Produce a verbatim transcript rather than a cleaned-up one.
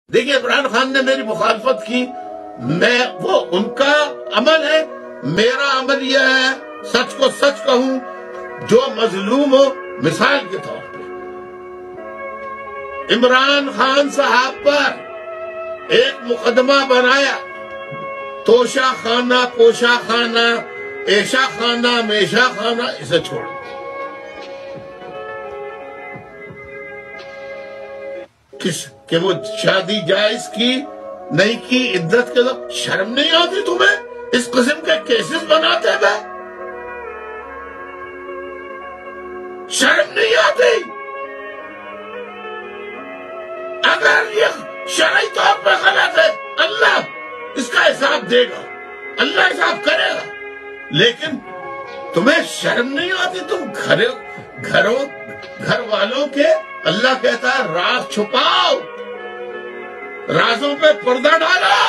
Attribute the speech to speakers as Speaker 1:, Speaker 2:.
Speaker 1: دیکھیے عمران خان نے میری مخالفت کی، میں وہ ان کا عمل ہے، میرا عمل یہ ہے سچ کو سچ کہوں، جو مظلوم ہو مثال کے طور پہ عمران خان صاحب پر ایک مقدمہ بنایا، توشہ خانہ، کوشہ خانہ، ایشا خانہ، میشا خانہ، اسے چھوڑ دیا کس کہ وہ شادی جائز کی نہیں کی، عدت کے وقت شرم نہیں آتی تمہیں اس قسم کے کیسز بناتے ہوئے؟ شرم نہیں آتی؟ اگر یہ شرعی طور پہ غلط ہے اللہ اس کا حساب دے گا، اللہ حساب کرے گا، لیکن تمہیں شرم نہیں آتی؟ تم گھروں گھروں گھر والوں کے اللہ کہتا ہے راز چھپاؤ، رازوں پہ پردہ ڈالو۔